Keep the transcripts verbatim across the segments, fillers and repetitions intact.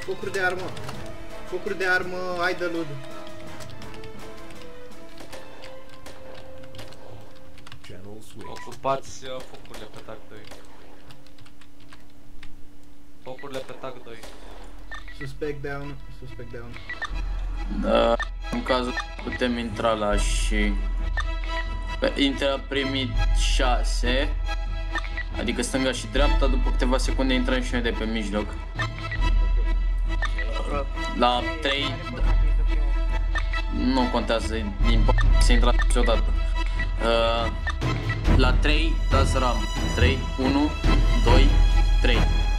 Focuri de armă. Focuri de armă, ai de lud. Ocupați uh, focurile pe tac doi. Focurile pe tac doi. Suspect down, suspect down. Da, în cazul putem intra la și... Intră la primii șase. Adică stânga și dreapta, după câteva secunde intrăm și noi de pe mijloc. La trei... Nu contează, din p***, să intrați odată. Uh, la trei dați ram. trei, unu, doi, trei.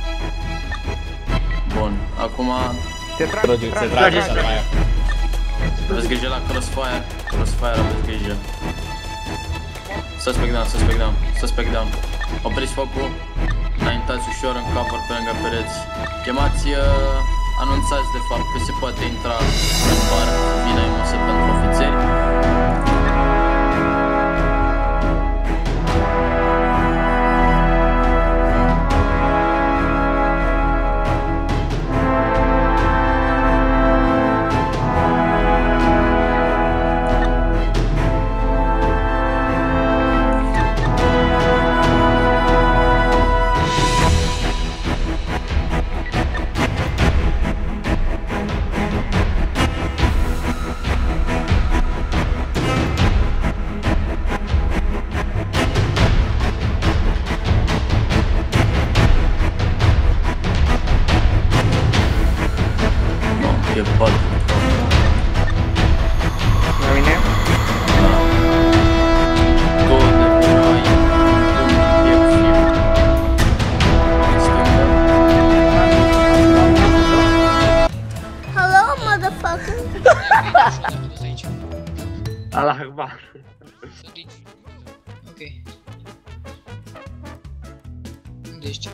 Bun, acum... Se trage, se trage să mai. Aveți grijă la crossfire, crossfire aveți grijă. Suspect down, suspect down, suspect down. Opriți focul, înaintați ușor în cover pe lângă pereți. Chemați, uh, anunțați de fapt că se poate intra în bar, bine emusă pentru ofițeri. E patru. La mine? Da. Două de pe noi, unul e fiu. În stânga. Hello, motherfucker. Allah Akbar. Ok. Unde ești?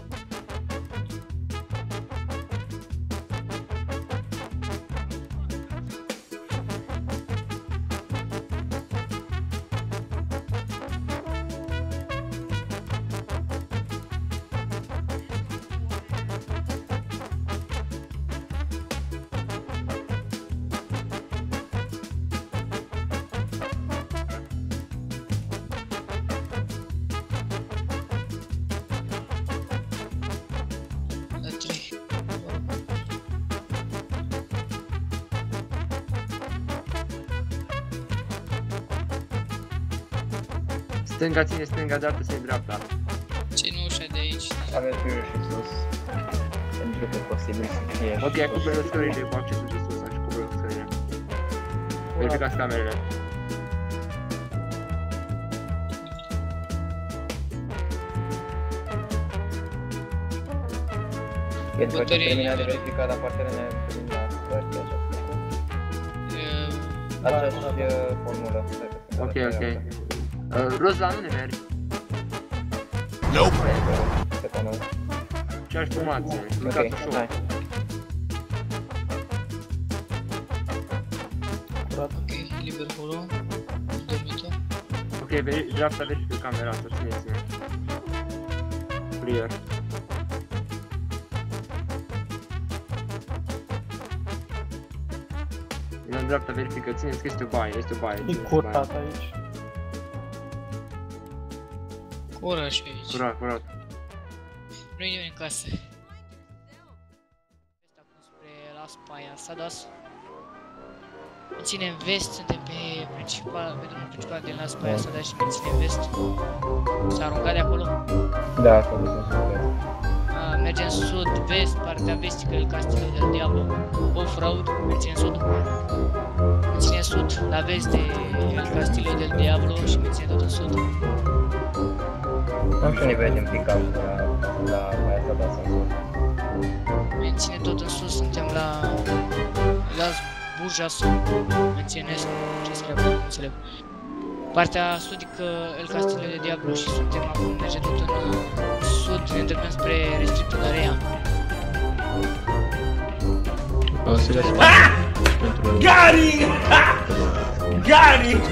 Stânga ține stânga, dreapta ține dreapta. Țin ușa de aici. Aveți ușa și sus. Pentru că e posibil să fie. Ok, acoperi scările cu accesul de sus, așa acoperi scările. Verificați camerele. Pentru că terminat de verificat apartenene privind la părți aceeași formulă. Ok, ok. Rozan, unde mergi? Nope! Pe panel. Ce-aș fumați? Ok, hai. Ok, liber acolo. Dormitor. Ok, dreapta verifică camera asta, țineți-ne. Clear. În dreapta verifică, țineți că este o baie, este o baie. E curat aici. Curat și aici. Curat, curat. Nu e nimeni în casă. Acum spre la Spaia, Sadas. Menținem vest, suntem pe principal, pe drumul principal din la Spaia, Sadas și menținem vest. S-a aruncat de acolo. Da, acolo sunt vest. Mergem sud-vest, partea vestică del Castilul del Diablo. Off-road, menținem sud. Menținem sud, la vest de el Castilul del Diablo și menținem tot în sud. Am și un nivel din pick-up la, la Baia Sadas în sud. Menține tot în sus, suntem la Las Burjas, menține est, ce scrie, nu înțeleg. Partea sudică el Castilul del Diablo și suntem acum, mergem tot în sud, ne îndreptăm spre restrictul Area. Gary! Gary!